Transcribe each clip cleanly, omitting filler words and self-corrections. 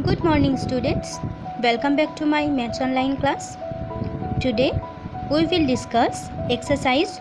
Good morning students, welcome back to my Maths Online class. Today we will discuss exercise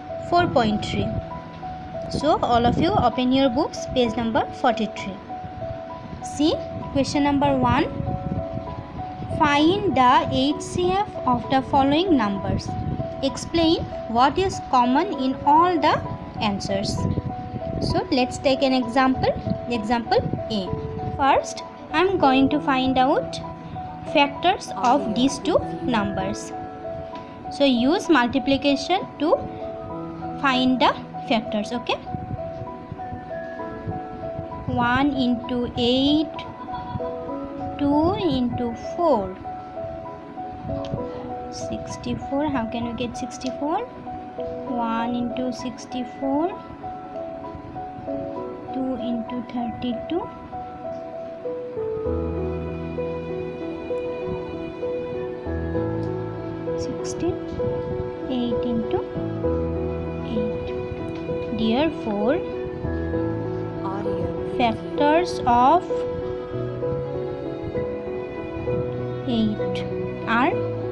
4.3. So all of you open your books, page number 43. See question number 1. Find the HCF of the following numbers. Explain what is common in all the answers. So let's take an example. Example A. First, I am going to find out factors of these two numbers. So use multiplication to find the factors. Okay. 1 into 8, 2 into 4, 64. How can we get 64? 1 into 64, 2 into 32, 16, 8 into 8. Therefore, factors of 8 are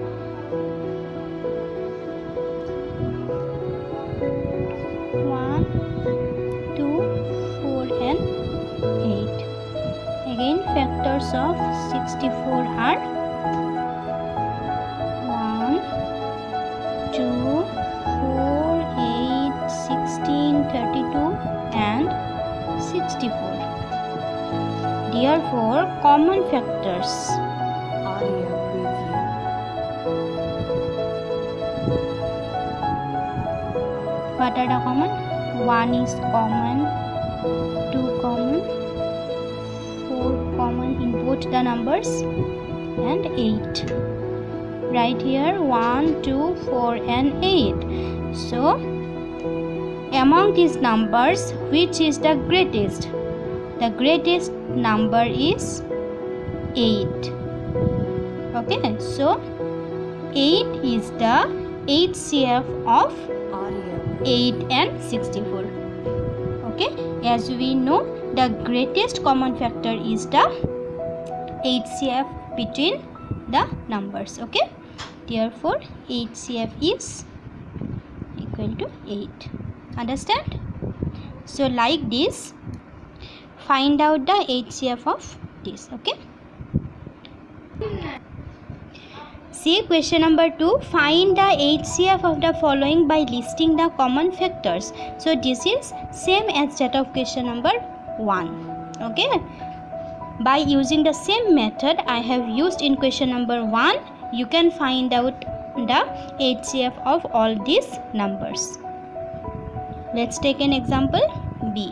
1, 2, 4 and 8. Again, factors of 64 are 1, 2, 4, 8, 16, 32 and 64. Therefore, common factors what are the common? 1 is common, 2 common, 4 common in both the numbers and 8. Right here 1, 2, 4 and 8. So among these numbers, which is the greatest? The greatest number is 8. Okay, so 8 is the HCF of 8 and 64. Okay, as we know, the greatest common factor is the HCF between the numbers. Okay, therefore HCF is equal to 8. Understand? So like this, find out the HCF of this. Okay. See question number 2. Find the HCF of the following by listing the common factors. So this is same as that of question number 1. Okay. By using the same method I have used in question number 1, you can find out the HCF of all these numbers. Let's take an example B.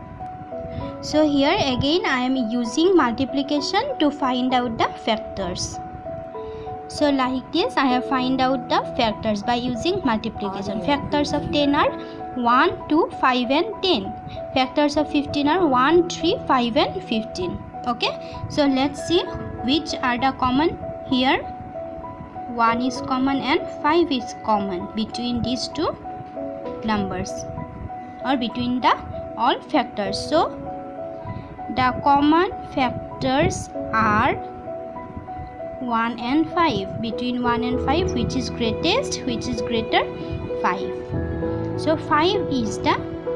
So here again I am using multiplication to find out the factors. So like this I have find out the factors by using multiplication. Factors of 10 are 1, 2, 5 and 10. Factors of 15 are 1, 3, 5 and 15. Okay. So let's see which are the common here. 1 is common and 5 is common between these two numbers or between the all factors. So the common factors are 1 and 5. Between 1 and 5, which is greatest, which is greater? 5. So 5 is the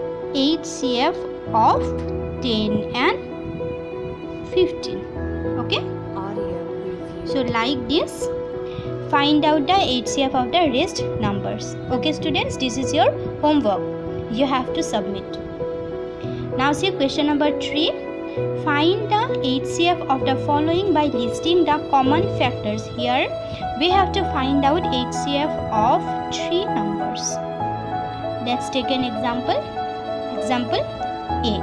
HCF of 10 and 15. Okay. So like this, find out the HCF of the rest numbers. Okay students, this is your homework. You have to submit. Now see question number 3. Find the HCF of the following by listing the common factors. Here we have to find out HCF of 3 numbers. Let's take an example. Example A.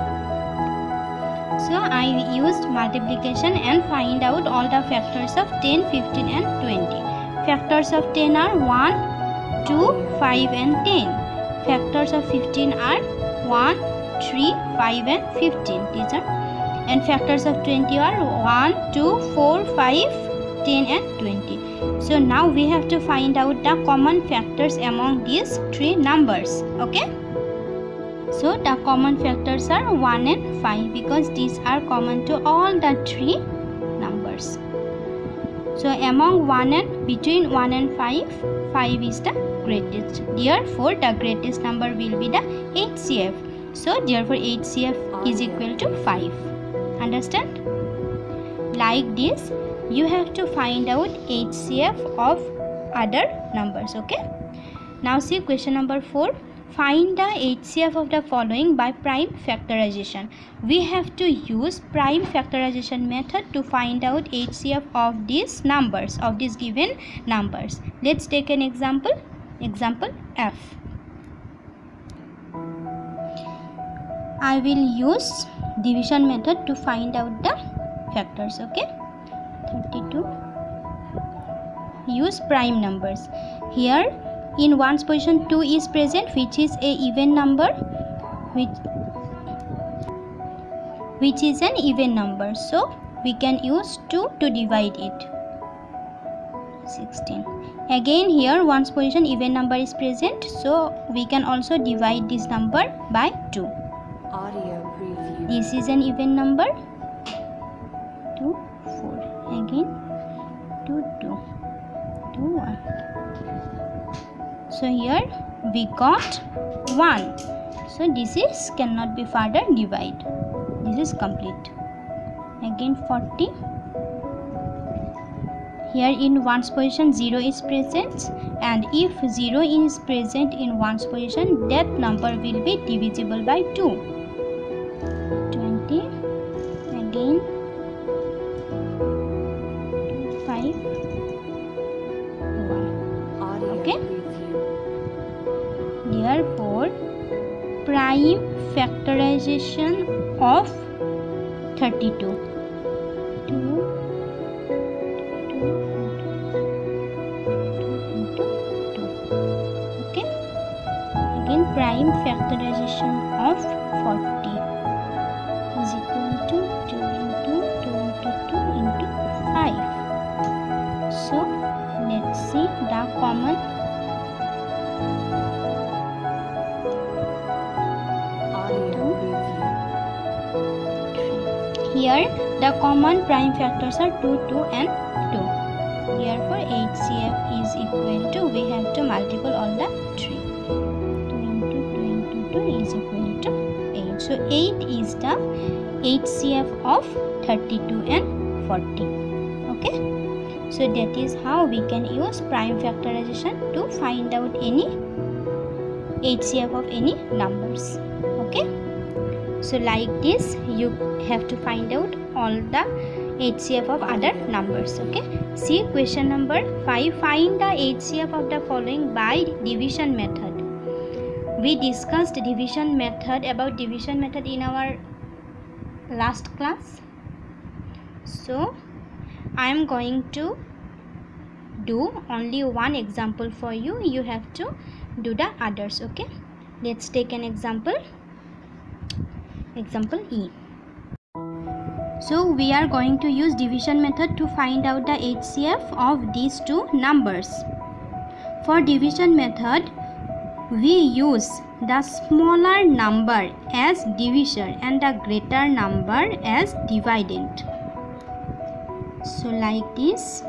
So I used multiplication and find out all the factors of 10, 15 and 20. Factors of 10 are 1, 2, 5 and 10. Factors of 15 are 1, 3, 5 and 15. These are. And factors of 20 are 1, 2, 4, 5, 10 and 20. So now we have to find out the common factors among these 3 numbers. Okay. So the common factors are 1 and 5 because these are common to all the 3 numbers. numbers. So among 1 and between 1 and 5, 5 is the greatest. Therefore, the greatest number will be the HCF. So therefore, HCF is equal to 5. Understand? Like this, you have to find out HCF of other numbers. Okay. Now see question number 4. Find the HCF of the following by prime factorization. We have to use prime factorization method to find out HCF of these numbers, of these given numbers. Let's take an example. Example F. I will use division method to find out the factors. Okay. 32. Use prime numbers. Here in ones position 2 is present, which is a even number, which is an even number, so we can use 2 to divide it. 16. Again here ones position even number is present, so we can also divide this number by 2. Audio preview. This is an even number. 2 4. Again 2 2 2 1. So here we got 1. So this is cannot be further divide. This is complete. Again 40. Here in ones position 0 is present, and if 0 is present in ones position, that number will be divisible by 2. 20. Again 5 1. Okay. Therefore, prime factorization of 32. 2 into 2. Okay. Again, prime factorization of 40 is equal to 2 into 2 into 2 into 5. So, let's see the common. Here the common prime factors are 2, 2 and 2. Therefore HCF is equal to, we have to multiply all the 3. 2 into 2 into 2 is equal to 8. So 8 is the HCF of 32 and 40. Okay. So that is how we can use prime factorization to find out any HCF of any numbers. Okay. So like this you have to find out all the HCF of other numbers. Okay. See question number 5. Find the HCF of the following by division method. We discussed division method, about division method in our last class. So I am going to do only one example for you. You have to do the others. Okay. Let's take an example. Example E. So we are going to use division method to find out the HCF of these two numbers. For division method, we use the smaller number as divisor and the greater number as dividend. So like this,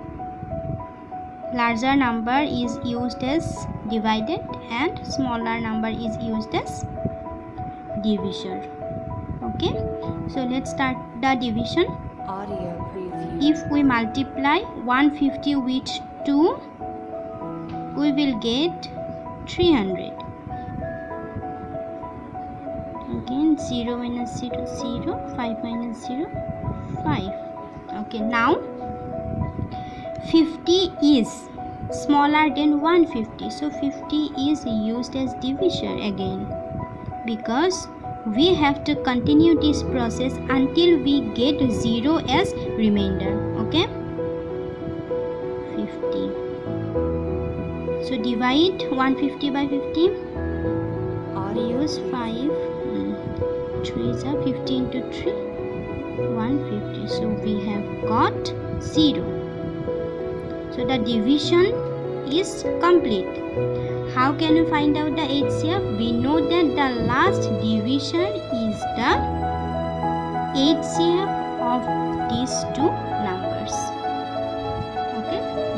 larger number is used as dividend and smaller number is used as divisor. Okay, so let's start the division. Audio preview. If we multiply 150 with 2, we will get 300. Again 0 minus 0 0, 5 minus 0 5. Okay, now 50 is smaller than 150, so 50 is used as divisor again, because we have to continue this process until we get 0 as remainder. Okay, 50. So divide 150 by 50. We use 5. 3 is 50 into 3, 150. So we have got 0. So the division is complete. How can we find out the HCF? We know that the last division is the HCF of these two numbers.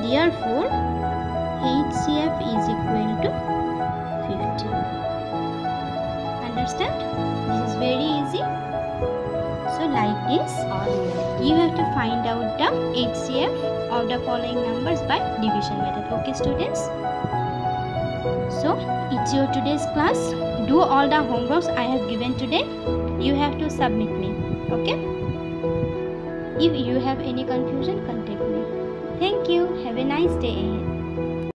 therefore HCF is equal to 50. Understand? This is very easy. So like this, Audio. you have to find out the HCF of the following numbers by division method. Okay students? So it's your today's class. Do all the homeworks I have given today. You have to submit me. Okay? If you have any confusion, contact me. Thank you. Have a nice day ahead.